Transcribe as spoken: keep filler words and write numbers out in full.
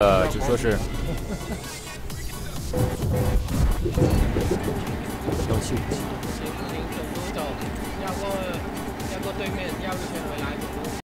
呃，就说是幺七五七。 行，您走走走，绕过绕过对面，绕一圈回来。